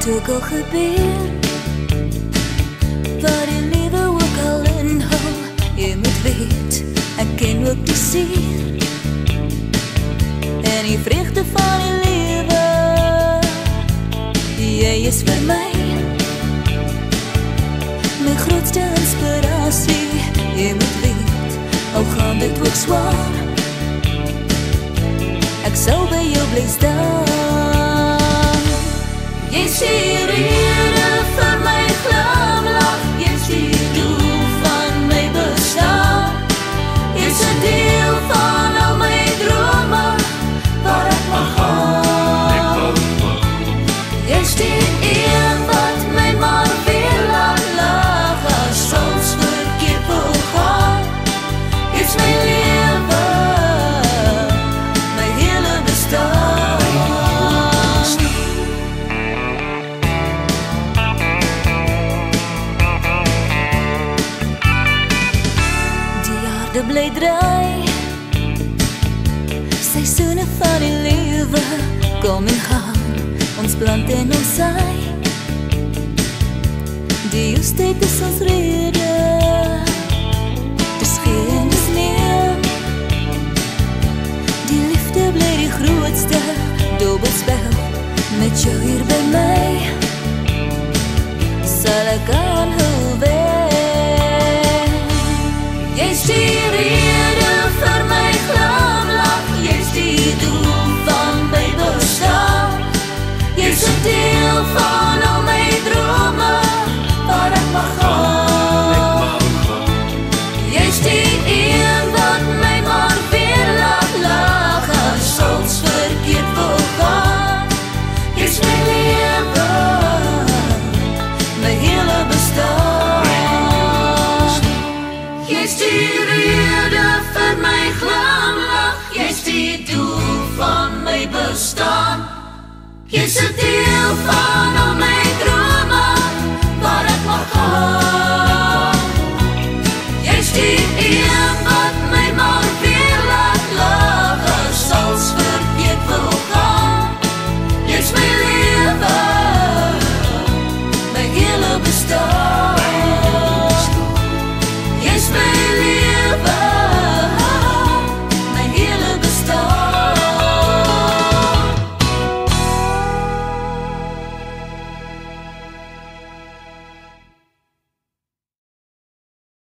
ook al gebeur, waar die lewe ook al inhou, jy moet weet, ek ken ook die seer en die vreugde van die lewe. Jy is vir my my grootste inspirasie, jy moet weet, al gaan dit ook swaar, ek sal by jou bly staan. Jy is die rede vir my glimlach, jy is die doel van my bestaan, jy is 'n deel van al my drome, waar ek mag gaan. Jy is die een wat my maar weer laat lag, as soms verkeerd wil gaan. Jy is my lewe, my hele bestaan. Die aarde bly draai, seisoene van die lewe kom en gaan, ons plant en ons saai, die oestyd is ons rede, dis gee en dis neem, die liefde bly die grootste dobbelspel, met jou hier by my, sal ek aanhou wees. Jy is die rede vir my glimlach, jy is die doel van my bestaan, jy is 'n deel van al my drome, waar ek mag gaan. Jy is die een wat my maar weer laat lag, as soms verkeerd wil gaan. Jy is my lewe, my hele bestaan. Jy is die rede vir my glimlach, jy is die doel van my bestaan, jy is 'n deel van al my drome, waar ek mag gaan. Jy is die een